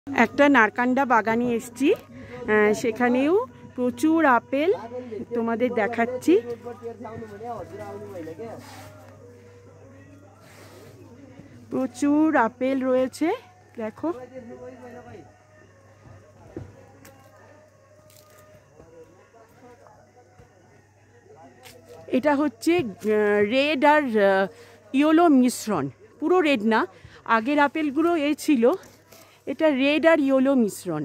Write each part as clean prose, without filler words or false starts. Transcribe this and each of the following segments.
একটা নারকান্ডা বাগানে এসেছি, সেখানেও প্রচুর আপেল তোমাদের দেখাচ্ছি। প্রচুর আপেল রয়েছে, দেখো। এটা হচ্ছে রেড আর ইয়েলো মিশ্রণ, পুরো রেড না, আগের আপেলগুলো এই ছিল, এটা রেড আর ইয়েলো মিশ্রণ।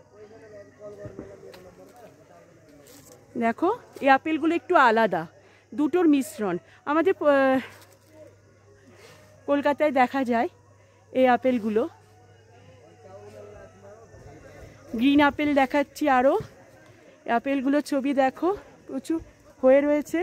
দেখো এই আপেলগুলো একটু আলাদা, দুটোর মিশ্রণ। আমাদের কলকাতায় দেখা যায় এই আপেলগুলো। গ্রিন আপেল দেখাচ্ছি আরও, আপেলগুলো ছবি দেখো, প্রচুর হয়ে রয়েছে।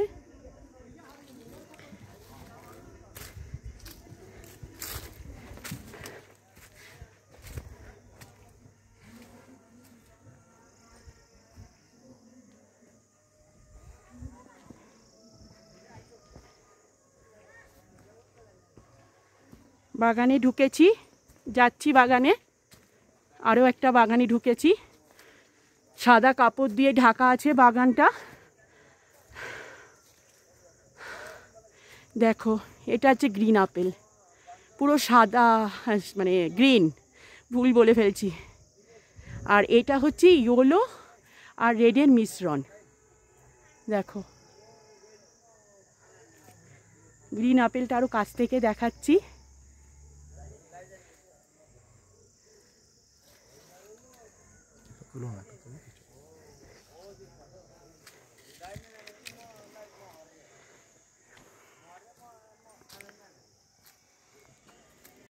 বাগানে ঢুকেছি, যাচ্ছি বাগানে, আরও একটা বাগানে ঢুকেছি। সাদা কাপড় দিয়ে ঢাকা আছে বাগানটা। দেখো এটা হচ্ছে গ্রিন আপেল, পুরো সাদা, মানে গ্রিন, ভুল বলে ফেলছি। আর এটা হচ্ছে ইয়েলো আর রেডের মিশ্রণ। দেখো গ্রিন আপেলটা আরও কাছ থেকে দেখাচ্ছি।